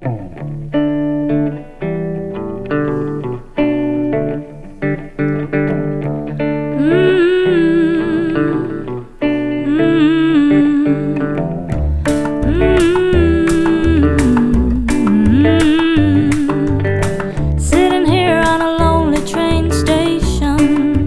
Sitting here on a lonely train station,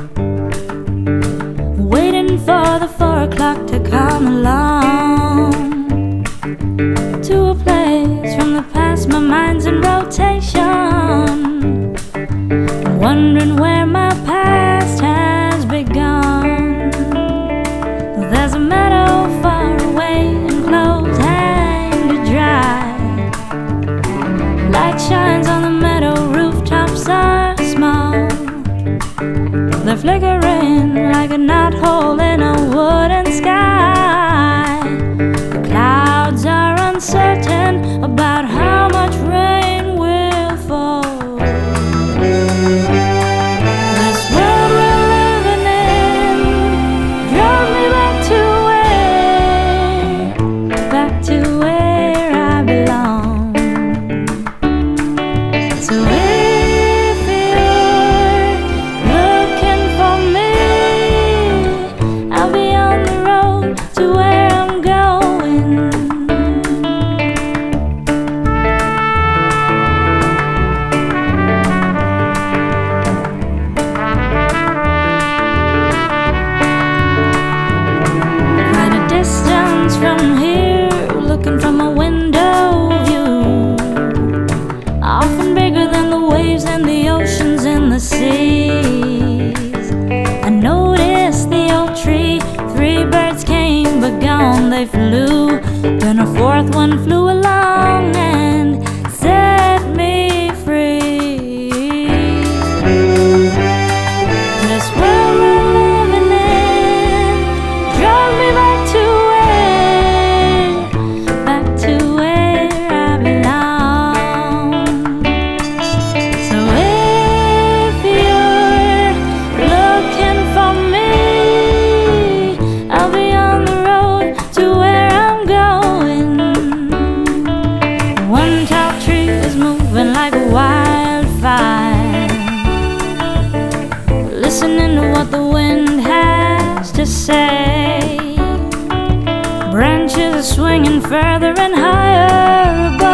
waiting for the 4 o'clock to come along, to a place from the past. My mind's in rotation, wondering where my past has begun. There's a meadow far away and clothes hang to dry. Light shines on the meadow, rooftops are small. They're flickering like a knothole in a wooden sky. The clouds are uncertain about how much rain will fall. This world we're living in drove me back to where I belong. So if you're looking for me, I'll be on the road to where I'm going. Quite a distance from here, looking from a window view, often bigger than the waves and the oceans and the seas. I noticed the old tree, 3 birds came but gone they flew. Then a 4th one flew along and set me free. This world we're living in drove me back to where I belong. So if you're looking for me, I'll be on the road to where I'm going. One tall tree is moving like a wildfire, listening to what the wind has to say. Branches are swinging further and higher above.